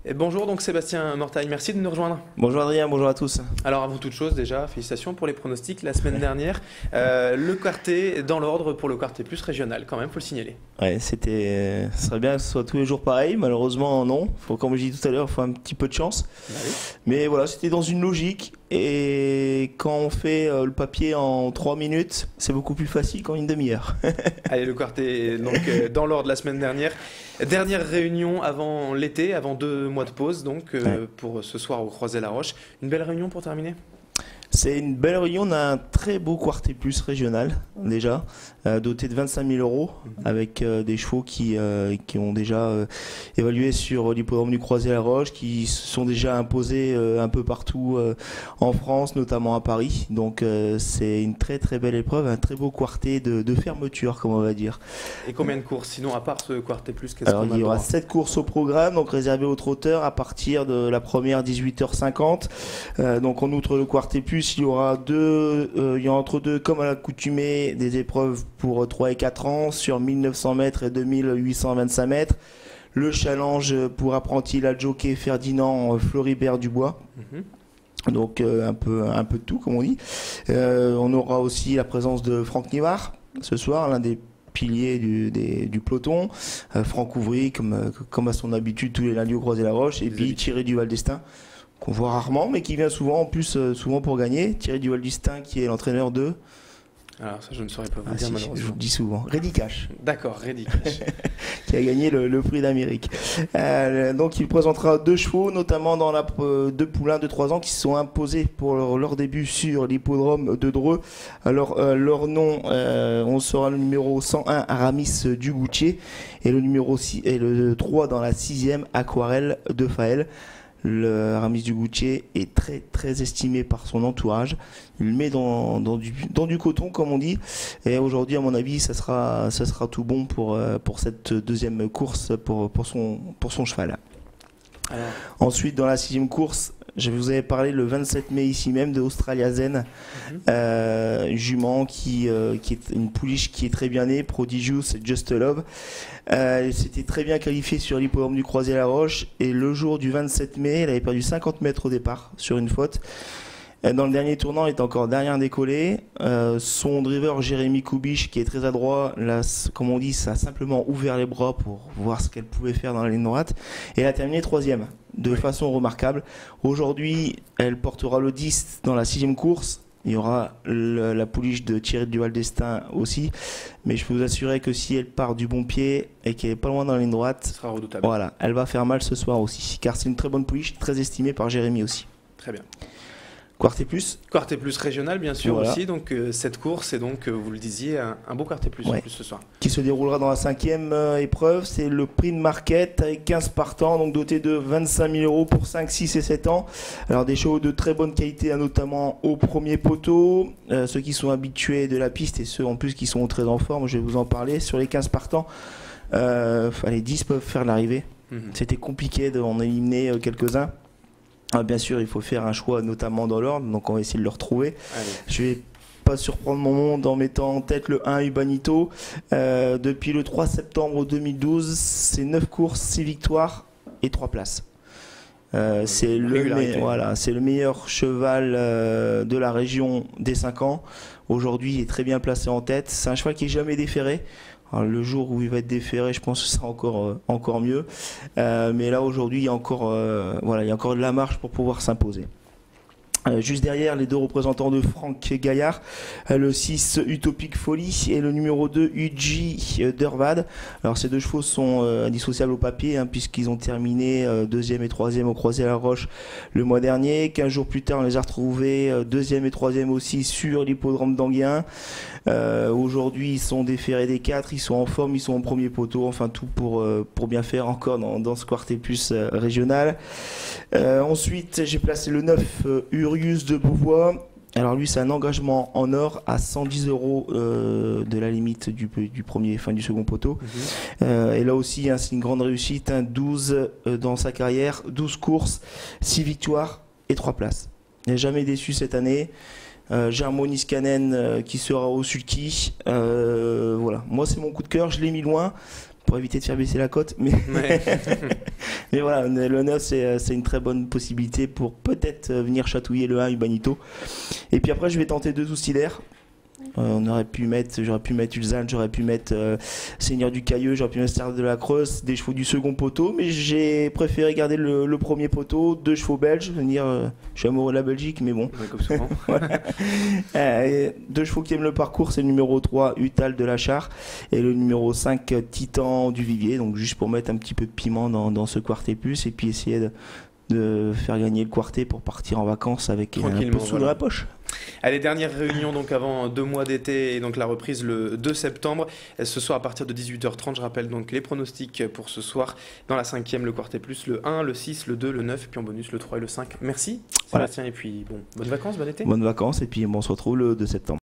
Et bonjour, donc Sébastien Mortagne, merci de nous rejoindre. Bonjour Adrien, bonjour à tous. Alors avant toute chose déjà, félicitations pour les pronostics la semaine dernière. Le quartet dans l'ordre pour le quartet plus régional quand même, faut le signaler. Ouais, ce serait bien que ce soit tous les jours pareil, malheureusement non. Comme je dis tout à l'heure, il faut un petit peu de chance. Bah oui. Mais voilà, c'était dans une logique et quand on fait le papier en 3 minutes, c'est beaucoup plus facile qu'en une demi-heure. Allez, le quartet donc dans l'ordre la semaine dernière. Dernière réunion avant l'été, avant 2 mois de pause donc pour ce soir au Croisé-la-Roche. Une belle réunion pour terminer. C'est une belle réunion, on a un très beau quartet plus régional déjà, doté de 25 000 euros, avec des chevaux qui ont déjà évalué sur l'hippodrome du Croisé-la-Roche, qui se sont déjà imposés un peu partout en France, notamment à Paris. Donc c'est une très très belle épreuve, un très beau quartet de fermeture, comme on va dire. Et combien de courses sinon à part ce quartet plus, qu'est-ce Alors qu'on a il y le aura droit 7 courses au programme, donc réservées aux trotteurs à partir de la première 18h50. Donc on outre le quartet plus, il y aura entre deux, comme à l'accoutumée, des épreuves pour 3 et 4 ans sur 1900 mètres et 2825 mètres. Le challenge pour apprenti la jockey Ferdinand Floribert Dubois. Donc un peu de tout, comme on dit. On aura aussi la présence de Franck Nivard ce soir, l'un des piliers du peloton. Franck Ouvry, comme à son habitude tous les lundis au Croisé-la-Roche. Et puis Thierry Duval d'Estaing, qu'on voit rarement, mais qui vient souvent, en plus, souvent pour gagner. Thierry Duval d'Estaing, qui est l'entraîneur de... Alors ça je ne saurais pas vous dire Si, malheureusement. je vous le dis souvent. Reddy Cash. D'accord, Reddy Cash. Qui a gagné le prix d'Amérique. Donc il présentera 2 chevaux, notamment dans 2 poulains de 3 ans qui se sont imposés pour leur début sur l'hippodrome de Dreux. Alors leur nom, on saura le numéro 101 Aramis Dugoutier et le numéro 6 et le 3 dans la 6e Aquarelle de Faël. Le Aramis Dugoutier est très très estimé par son entourage. Il le met dans du coton, comme on dit. Et aujourd'hui, à mon avis, ça sera tout bon pour cette deuxième course pour son cheval. Alors, Ensuite, dans la 6e course, je vous avais parlé le 27 mai ici même de Australia Zen, jument qui est une pouliche qui est très bien née, Prodigious Just Love. Elle s'était très bien qualifiée sur l'hippodrome du Croisé-la-Roche et le jour du 27 mai, elle avait perdu 50 mètres au départ sur une faute. Dans le dernier tournant, elle est encore derrière décollé. Son driver Jérémy Koubich, qui est très adroit, là, comme on dit, ça a simplement ouvert les bras pour voir ce qu'elle pouvait faire dans la ligne droite. Et elle a terminé 3e de façon remarquable. Aujourd'hui, elle portera le 10 dans la 6e course. Il y aura la pouliche de Thierry Duval d'Estaing aussi. Mais je peux vous assurer que si elle part du bon pied et qu'elle est pas loin dans la ligne droite, ce sera redoutable. Voilà, elle va faire mal ce soir aussi. Car c'est une très bonne pouliche, très estimée par Jérémy aussi. Très bien. Quartet plus. Quartet plus régional bien sûr Voilà. aussi, donc cette course est donc, vous le disiez, un beau quartet plus en plus ce soir. Qui se déroulera dans la 5e épreuve, c'est le prix de Marquette avec 15 partants, donc doté de 25 000 euros pour 5, 6 et 7 ans. Alors des chevaux de très bonne qualité, notamment au premier poteau, ceux qui sont habitués de la piste et ceux en plus qui sont très en forme, je vais vous en parler. Sur les 15 partants, les 10 peuvent faire l'arrivée. C'était compliqué d'en éliminer quelques-uns. Bien sûr, il faut faire un choix, notamment dans l'ordre, donc on va essayer de le retrouver. Allez. Je vais pas surprendre mon monde en mettant en tête le 1 Ubanito. Depuis le 3 septembre 2012, c'est 9 courses, 6 victoires et 3 places. C'est le meilleur cheval de la région des 5 ans. Aujourd'hui, il est très bien placé en tête. C'est un cheval qui n'est jamais déféré. Alors, le jour où il va être déféré, je pense que ce sera encore mieux. Mais là, aujourd'hui, il y a encore de la marge pour pouvoir s'imposer. Juste derrière, les 2 représentants de Franck Gaillard, le 6 Utopic Folly et le numéro 2 Uji Dervad. Alors ces 2 chevaux sont indissociables au papier puisqu'ils ont terminé 2e et 3e au Croisé-la-Roche le mois dernier. 15 jours plus tard, on les a retrouvés 2e et 3e aussi sur l'hippodrome d'Anguien. Aujourd'hui, ils sont déférés des 4, ils sont en forme, ils sont en premier poteau, enfin tout pour bien faire encore dans ce quartet plus régional. Ensuite, j'ai placé le 9 Urius de Beauvois. Alors lui, c'est un engagement en or à 110 euros de la limite du second poteau. Et là aussi, c'est une grande réussite, 12 dans sa carrière, 12 courses, 6 victoires et 3 places. Il n'est jamais déçu cette année. Jarmo Niskanen qui sera au sulky. Voilà, moi c'est mon coup de cœur, je l'ai mis loin pour éviter de faire baisser la cote. Mais, Ouais. mais voilà, le 9, c'est une très bonne possibilité pour peut-être venir chatouiller le 1 Ubanito. Et puis après, je vais tenter 2 Oustidaires. J'aurais pu mettre Ulzan, j'aurais pu mettre Seigneur du Cailleux, j'aurais pu mettre Star de la Creuse, des chevaux du second poteau, mais j'ai préféré garder le premier poteau, 2 chevaux belges. Je suis amoureux de la Belgique, mais bon. Ouais, comme souvent. 2 chevaux qui aiment le parcours, c'est le numéro 3 Utal de la Char et le numéro 5 Titan du Vivier, donc juste pour mettre un petit peu de piment dans ce quartet plus et puis essayer de faire gagner le quartet pour partir en vacances avec un peu de sous dans la poche. Allez, dernière réunion donc avant 2 mois d'été et donc la reprise le 2 septembre. Ce soir à partir de 18h30, je rappelle donc les pronostics pour ce soir. Dans la 5e, le quartet plus, le 1, le 6, le 2, le 9, et puis en bonus le 3 et le 5. Merci Sébastien, et puis bon, bonnes vacances, bon été. Bonnes vacances et puis on se retrouve le 2 septembre.